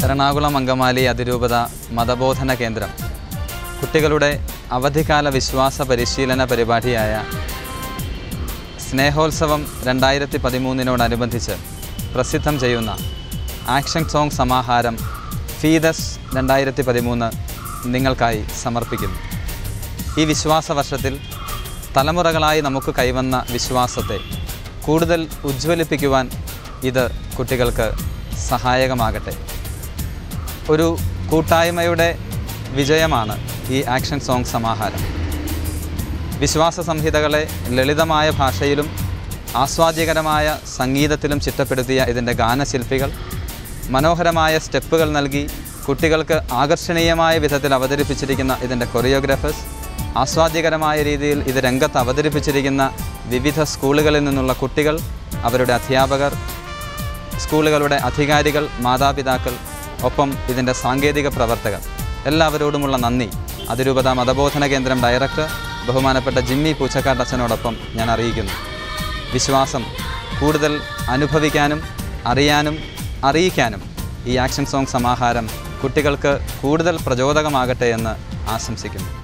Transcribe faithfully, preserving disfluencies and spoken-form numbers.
എറണാകുളം അങ്കമാലി അതിരൂപത മതബോധന കേന്ദ്രം കുട്ടികളുടെ അവധിക്കാല വിശ്വാസ പരിശീലന പരിപാടിയായ സ്നേഹോത്സവം രണ്ടായിരത്തി പതിമൂന്നിനോടനുബന്ധിച്ച് പ്രസിദ്ധം ചെയ്യുന്ന ആക്ഷൻ സോങ് സമാഹാരം ഫീദസ് രണ്ടായിരത്തി പതിമൂന്ന് നിങ്ങൾക്കായി സമർപ്പിക്കുന്നു. ഈ വിശ്വാസ വർഷത്തിൽ തലമുറകളായി നമുക്ക് കൈവന്ന വിശ്വാസത്തെ കൂടുതൽ ഉജ്ജ്വലിപ്പിക്കുവാൻ ഇത് കുട്ടികൾക്ക് സഹായകമാകട്ടെ. ഒരു കൂട്ടായ്മയുടെ വിജയമാണ് ഈ ആക്ഷൻ സോങ് സമാഹാരം. വിശ്വാസ സംഹിതകളെ ലളിതമായ ഭാഷയിലും ആസ്വാദ്യകരമായ സംഗീതത്തിലും ചിട്ടപ്പെടുത്തിയ ഇതിൻ്റെ ഗാനശില്പികൾ മനോഹരമായ സ്റ്റെപ്പുകൾ നൽകി കുട്ടികൾക്ക് ആകർഷണീയമായ വിധത്തിൽ അവതരിപ്പിച്ചിരിക്കുന്ന ഇതിൻ്റെ കൊറിയോഗ്രാഫേഴ്സ്, ആസ്വാദ്യകരമായ രീതിയിൽ ഇത് രംഗത്ത് അവതരിപ്പിച്ചിരിക്കുന്ന വിവിധ സ്കൂളുകളിൽ നിന്നുള്ള കുട്ടികൾ, അവരുടെ അധ്യാപകർ, സ്കൂളുകളുടെ അധികാരികൾ, മാതാപിതാക്കൾ, ഒപ്പം ഇതിൻ്റെ സാങ്കേതിക പ്രവർത്തകർ, എല്ലാവരോടുമുള്ള നന്ദി അതിരൂപത മതബോധന കേന്ദ്രം ഡയറക്ടർ ബഹുമാനപ്പെട്ട ജിമ്മി പൂച്ചക്കാട്ടച്ഛനോടൊപ്പം ഞാൻ അറിയിക്കുന്നു. വിശ്വാസം കൂടുതൽ അനുഭവിക്കാനും അറിയാനും അറിയിക്കാനും ഈ ആക്ഷൻ സോങ് സമാഹാരം കുട്ടികൾക്ക് കൂടുതൽ പ്രചോദകമാകട്ടെ എന്ന് ആശംസിക്കുന്നു.